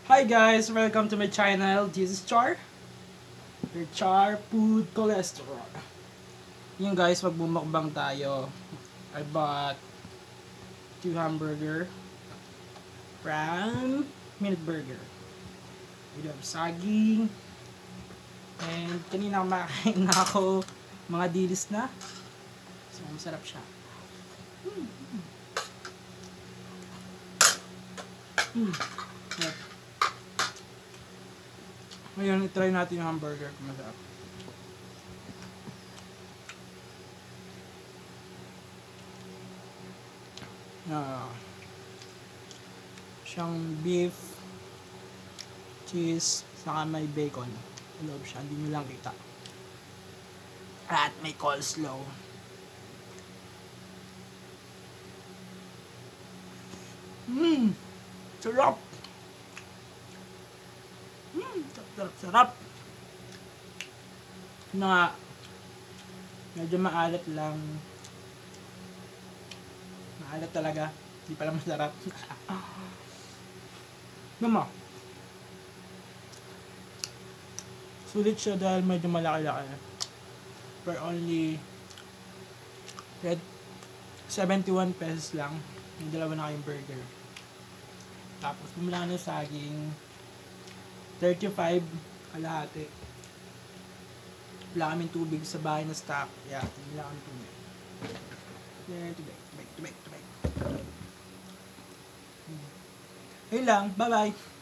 Hi guys, welcome to my channel. This is Char, your Char Food Cholesterol. Yung guys, magbumukbang tayo. I bought 2 hamburger from Minute Burger. We have saging. And kanina kumakain na ako mga dilis na. So masarap siya. Yep. Ngayon, itry natin yung hamburger kung masarap. Siyang beef, cheese, saka may bacon. Loob siya, hindi nyo lang kita. At may coleslaw. Sarap! Sarap! Ano nga, medyo maalat lang. Maalat talaga. Hindi pala masarap. Naman. Sulit siya dahil medyo malaki-laki. For only 71 pesos lang. May dalawa na kayong burger. Tapos bumila ng saging 35 kalahati. Wala kaming tubig sa bahay na stock. Yeah, wala kaming tubig. Tubig. Ayun lang. Bye-bye.